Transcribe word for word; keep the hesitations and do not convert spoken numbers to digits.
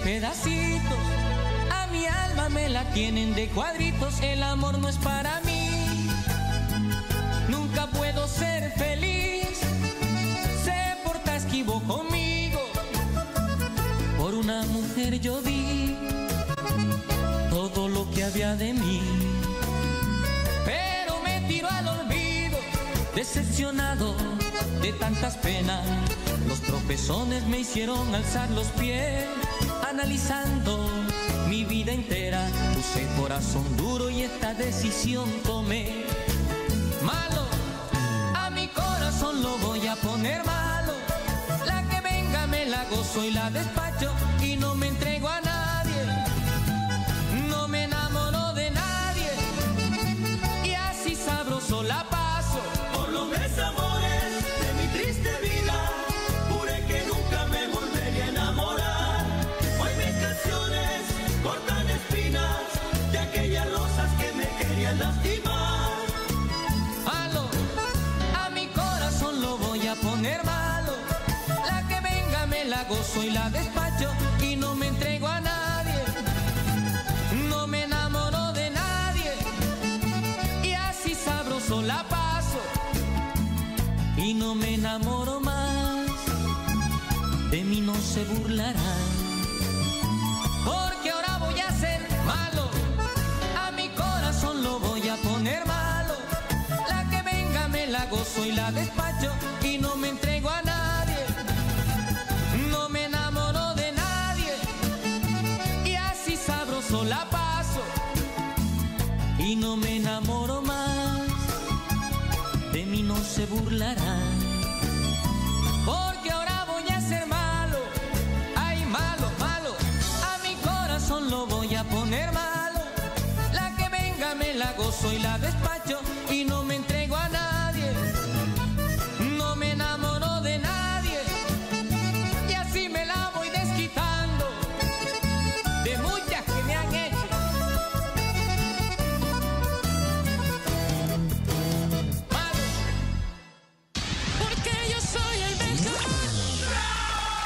pedacitos, a mi alma me la tienen de cuadritos. El amor no es para mí, nunca puedo ser feliz. Se porta esquivo conmigo, por una mujer yo di todo lo que había de mí. Pero me tiro al olvido, decepcionado de tantas penas. Los tropezones me hicieron alzar los pies. Analizando mi vida entera, puse corazón duro y esta decisión tomé. Malo, a mi corazón lo voy a poner malo. La que venga me la gozo y la despacho, y no me entrego a nadie, no me enamoro de nadie, y así sabroso la paso. Por los desamores de mi triste vida, juré que nunca me volvería a enamorar. Hoy mis canciones cortan espinas de aquellas rosas que me querían lastimar. Malo, a mi corazón lo voy a poner malo. La que venga me la gozo y la despacho, y no me entrego a nadie, no me enamoro de nadie, y así sabroso la paso, y no me enamoro más. De mí no se burlarán, porque ahora voy a ser malo. A mi corazón lo voy a poner malo. La que venga me la gozo y la despacho, y no me entrego a nadie, no me enamoro de nadie, y así sabroso la paso, y no me enamoro más. De mí no se burlarán, porque ahora voy a ser malo. Ay, malo, malo, a mi corazón lo voy a poner malo.